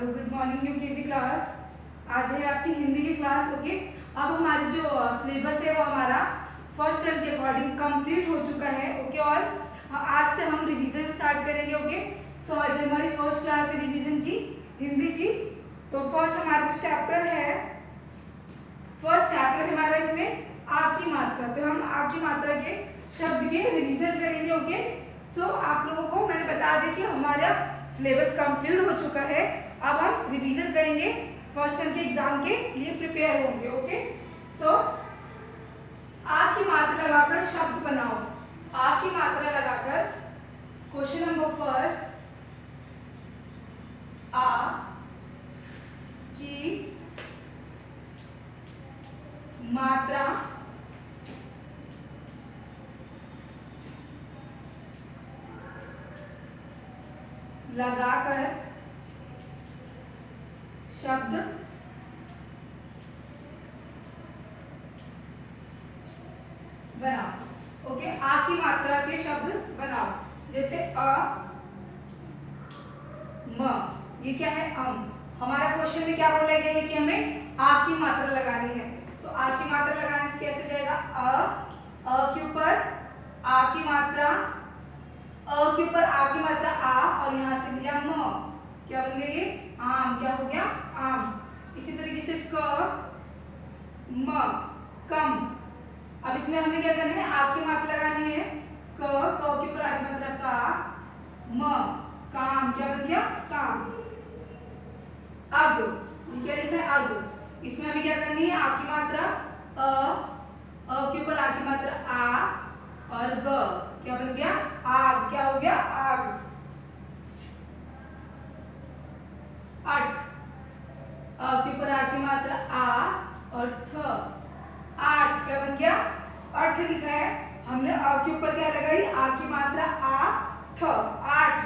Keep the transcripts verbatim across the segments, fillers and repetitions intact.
Good morning UKG class. आज है आपकी हिंदी की क्लास। ओके, अब हमारी जो सिलेबस है वो हमारा फर्स्ट टर्म के अकॉर्डिंग कंप्लीट हो चुका है। ओके, और आज से हम रिवीजन स्टार्ट करेंगे। ओके, सो आज हमारी फर्स्ट क्लास है रिवीजन की हिंदी की। तो फर्स्ट हमारा जो चैप्टर है, फर्स्ट चैप्टर है हमारा, इसमें आ की मात्रा। तो हम आ की मात्रा के शब्द के रिवीजन करेंगे। ओके, सो so, आप लोगों को मैंने बता दें कि हमारा सिलेबस कंप्लीट हो चुका है। अब हम रिवीजन करेंगे, फर्स्ट टर्म के एग्जाम के लिए प्रिपेयर होंगे। ओके, तो आ की मात्रा लगाकर शब्द बनाओ। आ की मात्रा लगाकर क्वेश्चन नंबर फर्स्ट, आ की मात्रा लगाकर शब्द बनाओ। ओके, आ की मात्रा के शब्द बनाओ। जैसे अ, म, ये क्या है? अम। हमारा क्वेश्चन में क्या बोला गया है कि हमें आ की मात्रा लगानी है। तो आ की मात्रा लगाने से कैसे जाएगा? अ, अ के ऊपर आ की मात्रा, अ के ऊपर आ की मात्रा आ, और यहां से लिया म, क्या बन गया? ये आम। क्या हो गया? आम। इसी तरीके से क, म, कम। अब इसमें हमें क्या करना है? आ की मात्रा लगानी है। क, क के ऊपर आ की मात्रा का, म, काम। क्या बन गया? काम। अग, ये क्या लिखा है? अग। इसमें हमें क्या करनी है? आ की मात्रा अ, अ के ऊपर आ की मात्रा आ, और ग, क्या बन गया? आग। क्या हो गया? आग। अठ, अ के ऊपर आ की मात्रा आ, और ठ, आठ। क्या बन गया? अठ लिखा है। हमने अ के ऊपर क्या लगाई? आ की मात्रा आ, ठ, आठ।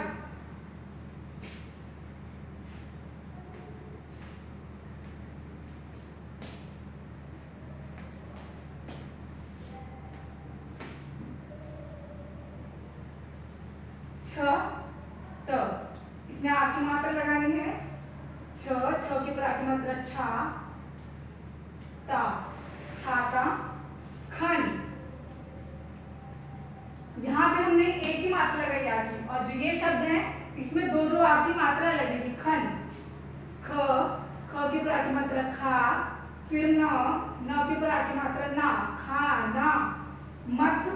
छ, त, इसमें आ की मात्रा लगानी है। छ, छ के ऊपर आ की मात्रा छा, ता, छाता, खन। यहाँ पे हमने एक ही मात्रा लगाई आ की, और जो ये शब्द है इसमें दो दो आ की मात्रा लगेगी। खन, ख, ख के ऊपर आ की मात्रा खा, फिर न, न के ऊपर आ की मात्रा ना, खा ना। मथ,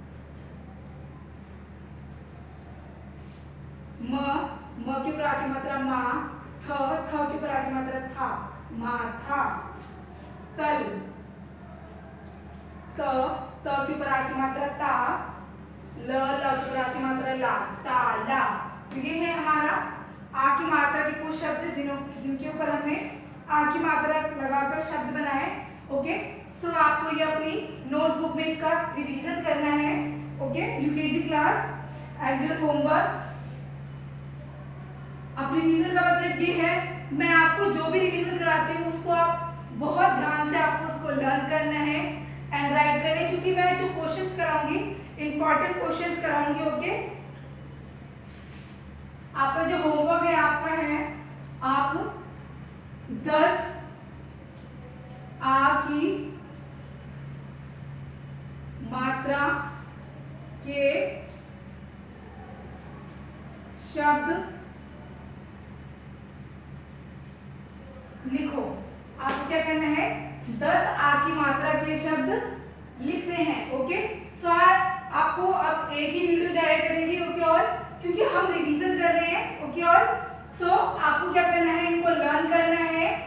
म, म के ऊपर आ की मात्रा मा, थ, थ के ऊपर आ की मात्रा था, माथा। तल, त, त के ऊपर आ की मात्रा ता, ल, ल के ऊपर आ की मात्रा ला, ताला। तो ये है हमारा आ की मात्रा के कुछ शब्द जिन्हों जिनके ऊपर हमने आ की मात्रा लगाकर शब्द बनाए। ओके, सो आपको ये अपनी नोटबुक में इसका रिवीजन करना है। Okay, UKG class and your homework. अब रिवीजन का मतलब ये है, मैं आपको जो भी रिवीजन कराती हूँ उसको आप बहुत ध्यान से आपको उसको लर्न करना है एंड राइट करें, क्योंकि मैं जो क्वेश्चंस कराऊंगी इंपॉर्टेंट क्वेश्चंस कराऊंगी। ओके, आपका जो होमवर्क है आपका है, आप दस आ की मात्रा के शब्द लिखो। आपको क्या करना है? दस आ की मात्रा के शब्द लिखने हैं। ओके, सो आपको अब एक ही वीडियो जाया करेंगी। ओके, और क्योंकि हम रिवीजन कर रहे हैं। ओके, और सो आपको क्या करना है? इनको लर्न करना है